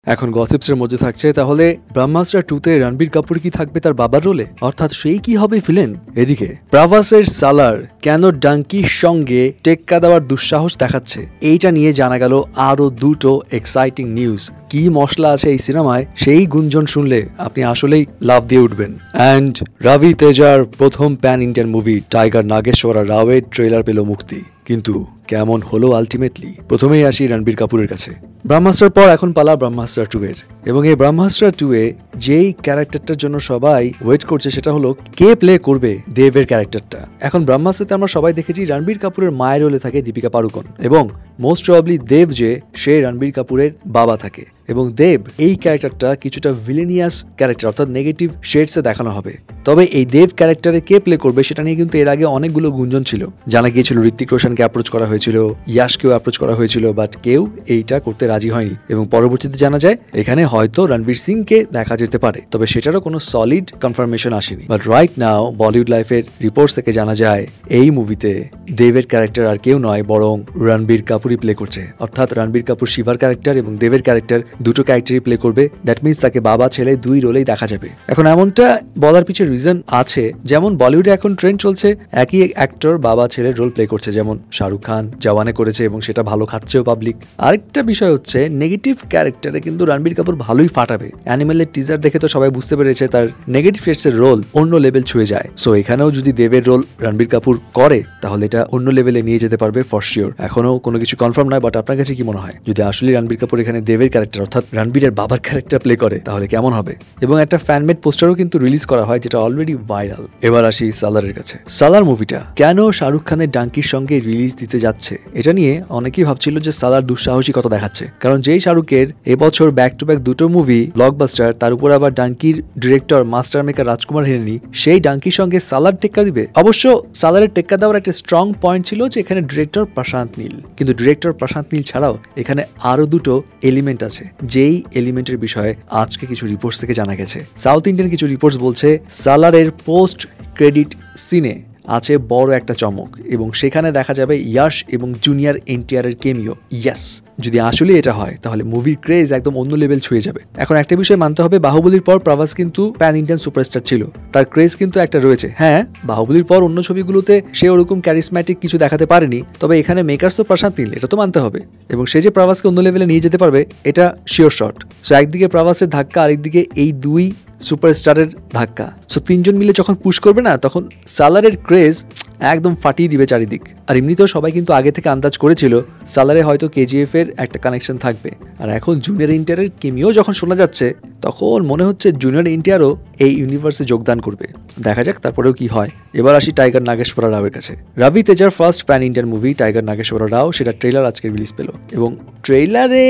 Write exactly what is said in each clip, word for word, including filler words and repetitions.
এখন গসিপসের মধ্যে থাকছে তাহলে ব্রহ্মাস্ত্র টু তে রণবীর কাপুর কি থাকবে তার বাবার রোলে, অর্থাৎ সেই কি হবে ভিলেন। এদিকে প্রভাসের সালার কেন ডাঙ্কির সঙ্গে টেক্কা দেওয়ার দুঃসাহস দেখাচ্ছে, এইটা নিয়ে জানা গেল আরো দুটো এক্সাইটিং নিউজ। কি মশলা আছে এই সিনেমায় সেই গুঞ্জন শুনলে আপনি আসলেই লাভ দিয়ে উঠবেন। অ্যান্ড রবি তেজার প্রথম pan Indian movie tiger Nageswara রাওয়ের ট্রেলার পেল মুক্তি, কিন্তু কেমন হলো আলটিমেটলি। প্রথমেই আসি রণবীর কাপুরের কাছে। ব্রহ্মাস্ত্রের পর এখন পালা ব্রহ্মাস্ত্র টু এর, এবং এই ব্রহ্মাস্ত্র টু এ যেই ক্যারেক্টারটার জন্য সবাই ওয়েট করছে সেটা হলো কে প্লে করবে দেবের ক্যারেক্টারটা। এখন ব্রহ্মাস্ত্রতে আমরা সবাই দেখেছি রণবীর কাপুরের মায়ের রোলে থাকে দীপিকা পাড়ুকোন, এবং মোস্ট প্রবাবলি দেব যে সে রণবীর কাপুরের বাবা থাকে, এবং দেব এই ক্যারেক্টারটা কিছুটা ভিলেনিয়াস ক্যারেক্টার অর্থাৎ নেগেটিভ শেডসে দেখানো হবে। তবে এই দেব ক্যারেক্টারে কে প্লে করবে সেটা নিয়ে কিন্তু এর আগে অনেকগুলো গুঞ্জন ছিল। জানা গিয়েছিল ঋত্বিক রোশনকে অ্যাপ্রোচ করা হয়েছিল, ইয়াশকেও অ্যাপ্রোচ করা হয়েছিল, বাট কেউ এইটা করতে রাজি হয়নি, এবং পরবর্তীতে জানা যায় এখানে হয়তো রণবীর সিংকে দেখা যেতে পারে, তবে সেটারও কোনো সলিড কনফার্মেশন আসেনি। বাট রাইট নাও বলিউড লাইফের রিপোর্টস থেকে জানা যায় এই মুভিতে দেবের ক্যারেক্টার আর কেউ নয় বরং রণবীর কাপুরই প্লে করছে, অর্থাৎ রণবীর কাপুর শিবার ক্যারেক্টার এবং দেবের ক্যারেক্টার দুটো ক্যারেক্টারই প্লে করবে। দ্যাট মিনস তাকে বাবা ছেলে দুই রোলেই দেখা যাবে। এখন এমনটা বলার পিছনে রিজন আছে, যেমন বলিউডে এখন ট্রেন্ড চলছে একই অ্যাক্টর বাবা ছেলের রোল প্লে করছে, যেমন শাহরুখ খান জওয়ানে করেছে এবং সেটা ভালো খাচ্ছেও পাবলিক। আরেকটা বিষয় হচ্ছে নেগেটিভ ক্যারেক্টারে কিন্তু রণবীর কাপুর ভালোই ফাটাবে। অ্যানিমেলের টিজার দেখে তো সবাই বুঝতে পেরেছে তার নেগেটিভ শেডসের রোল অন্য লেভেল ছুঁয়ে যায়। সো এখানেও যদি দেবের রোল রণবীর কাপুর করে তাহলে এটা অন্য লেভেলে নিয়ে যেতে পারবে ফর শিওর। এখনো কোনো কিছু কনফার্ম নয়, বাট আপনার কাছে কি মনে হয় যদি আসলে রণবীর কাপুর এখানে দেবের ক্যারেক্টার অর্থাৎ রণবীরের বাবার ক্যারেক্টার প্লে করে তাহলে কেমন হবে? এবং একটা ফ্যানমেড পোস্টারও কিন্তু রিলিজ করা হয় যেটা অলরেডি ভাইরাল। এবার আসি সালারের কাছে। সালার মুভিটা কেন শাহরুখ খানের ডাঙ্কির সঙ্গে রিলিজ দিতে যাচ্ছে এটা নিয়ে অনেকেই ভাবছিল যে সালার দুঃসাহসিকতা দেখাচ্ছে, কারণ যেই শাহরুখের এবছর ব্যাক টু ব্যাক দুটো মুভি ব্লকবাস্টার, তার উপর আবার ডাঙ্কির director master maker Rajkumar Hirani, সেই ডাঙ্কির সঙ্গে সালার টেক্কা দিবে। অবশ্য সালারের টেক্কা দেওয়ার একটা স্ট্রং পয়েন্ট ছিল যে এখানে ডিরেক্টর প্রশান্ত নীল, কিন্তু ডিরেক্টর প্রশান্ত নীল ছাড়াও এখানে আরো দুটো এলিমেন্ট আছে, যেই এলিমেন্টের বিষয়ে আজকে কিছু রিপোর্টস থেকে জানা গেছে। সাউথ ইন্ডিয়ান কিছু রিপোর্টস বলছে সালারের পোস্ট ক্রেডিট সিনে আছে বড় একটা চমক, এবং সেখানে দেখা যাবে ইয়াশ এবং জুনিয়র এনটিআর এর কেমিও। ইয়াস, যদি আসলে এটা হয় তাহলে মুভির ক্রেজ একদম অন্য লেভেল ছুঁয়ে যাবে। এখন একটা বিষয় মানতে হবে, বাহুবলীর পর প্রভাস কিন্তু প্যান ইন্ডিয়ান সুপারস্টার ছিল, তার ক্রেজ কিন্তু একটা রয়েছে। হ্যাঁ, বাহুবলীর পর অন্য ছবিগুলোতে সে ওরকম ক্যারিসম্যাটিক কিছু দেখাতে পারেনি, তবে এখানে মেকার্স তো প্রশান্ত নীল, এটা তো মানতে হবে, এবং সে যে প্রভাসকে অন্য লেভেলে নিয়ে যেতে পারবে এটা শিওর শট। সো একদিকে প্রভাসের ধাক্কা, আরেকদিকে এই দুই সুপারস্টারের ধাক্কা। সো তিনজন মিলে যখন পুশ করবে না তখন সালারের ক্রেজ একদম ফাটিয়ে দিবে চারিদিক। আর এমনিতেও সবাই কিন্তু আগে থেকে আন্দাজ করেছিল সালারে হয়তো কেজিএফ এর একটা কানেকশন থাকবে, আর এখন জুনিয়র এনটিআরের কেমিও যখন শোনা যাচ্ছে তখন মনে হচ্ছে জুনিয়র এনটিআরও এই ইউনিভার্সে যোগদান করবে। দেখা যাক তারপরেও কি হয়। এবার আসি টাইগার নাগেশ্বর রাওয়ের কাছে। রবি তেজার first pan Indian movie tiger Nageswara Rao, সেটা ট্রেলার আজকে রিলিজ পেল, এবং ট্রেলারে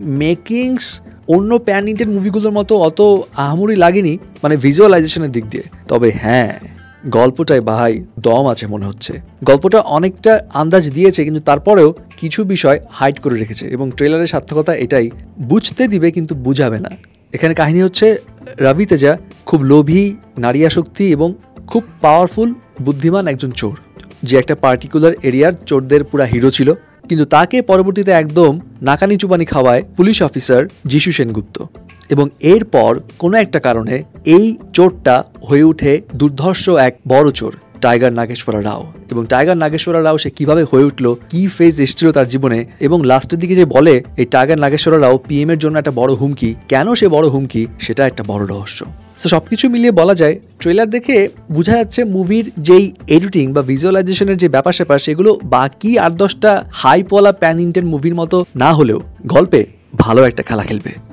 মেকিংস অন্য প্যান ইন্ডিয়ান মুভিগুলোর মতো অত আহামরি লাগেনি, মানে ভিজুয়ালাইজেশনের দিক দিয়ে। তবে হ্যাঁ, গল্পটায় ভাই দম আছে মনে হচ্ছে। গল্পটা অনেকটা আন্দাজ দিয়েছে, কিন্তু তারপরেও কিছু বিষয় হাইড করে রেখেছে, এবং ট্রেলারের সার্থকতা এটাই, বুঝতে দিবে কিন্তু বুঝাবে না। এখানে কাহিনী হচ্ছে রবি তেজা খুব লোভী, নারী আসক্তি এবং খুব পাওয়ারফুল বুদ্ধিমান একজন চোর, যে একটা পার্টিকুলার এরিয়ার চোরদের পুরা হিরো ছিল, কিন্তু তাকে পরবর্তীতে একদম নাকানি চুবানি খাওয়ায় পুলিশ অফিসার যিশু সেনগুপ্ত, এবং এরপর কোনো একটা কারণে এই চোরটা হয়ে উঠে দুর্ধর্ষ এক বড় চোর টাইগার নাগেশ্বর রাও। এবং টাইগার নাগেশ্বর রাও সে কিভাবে হয়ে উঠলো, কি ফেজ এসেছিল তার জীবনে, এবং লাস্টের দিকে যে বলে এই টাইগার নাগেশ্বর রাও পিএম এর জন্য একটা বড় হুমকি, কেন সে বড় হুমকি সেটা একটা বড় রহস্য। তো সবকিছু মিলিয়ে বলা যায় ট্রেলার দেখে বোঝা যাচ্ছে মুভির যেই এডিটিং বা ভিজুয়ালাইজেশনের যে ব্যাপার স্যাপার সেগুলো বাকি আট দশটা হাইপওয়ালা প্যান ইন্ডিয়ান মুভির মতো না হলেও গল্পে ভালো একটা খেলা খেলবে।